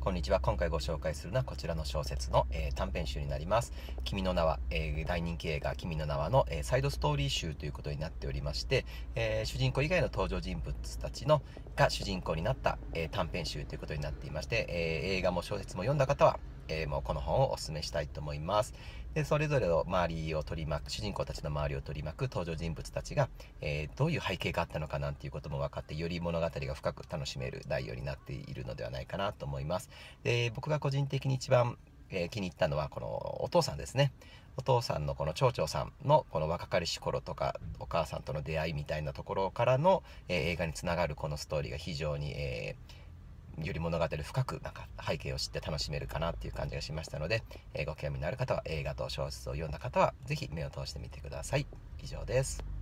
こんにちは。今回ご紹介するのはこちらの小説の、短編集になります。君の名は、大人気映画君の名はの、サイドストーリー集ということになっておりまして、主人公以外の登場人物たちのが主人公になった、短編集ということになっていまして、映画も小説も読んだ方はもうこの本をお勧めしたいと思います。で、それぞれの周りを取り巻く、主人公たちの周りを取り巻く登場人物たちが、どういう背景があったのかなんていうことも分かって、より物語が深く楽しめる内容になっているのではないかなと思います。で、僕が個人的に一番、気に入ったのはこのお父さんですね。お父さんのこの町長さんのこの若かりし頃とかお母さんとの出会いみたいなところからの、映画につながるこのストーリーが非常に、より物語深くなんか背景を知って楽しめるかなっていう感じがしましたので、ご興味のある方は映画と小説を読んだ方はぜひ目を通してみてください。以上です。